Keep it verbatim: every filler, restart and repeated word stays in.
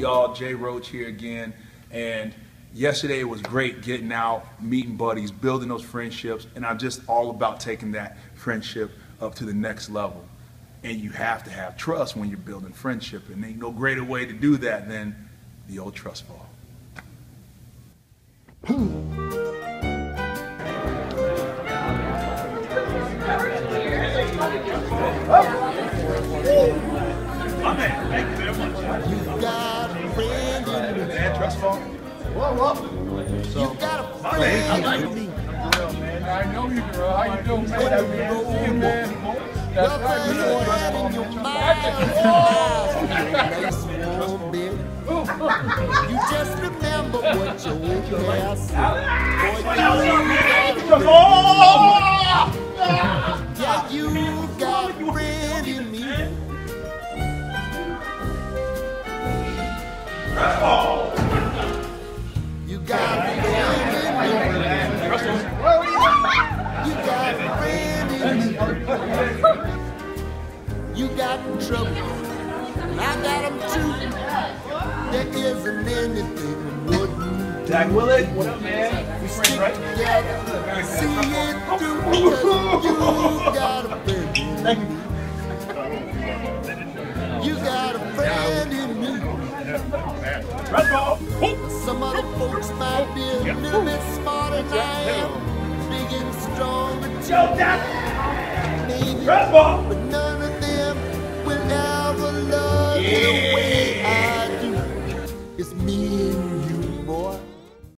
y'all? Jay Roach here again. And yesterday was great getting out, meeting buddies, building those friendships, and I'm just all about taking that friendship up to the next level. And you have to have trust when you're building friendship, and ain't no greater way to do that than the old trust fall. My man, thank you very much. You got a friend in me. Man, trust fall. Whoa, whoa. So, You got a My friend man, I like in me. man. I know you, girl. How you doing, man? That's right, man. That's right, man. In your mind, nice warm bed. You just remember what your old past said. Boy, yeah, you got a friend in me. You got a friend in me. You got a friend in me. You got trouble, and I got them too. There isn't anything we wouldn't Jack Willett, what up, man? We stick friends, right? together, see it through. Because you got a friend in me. You got a friend in me. Red ball. Some other folks might be a little bit smarter than I am, big and strong, but Joe Jack. maybe, Red ball. but none of them will ever love you the way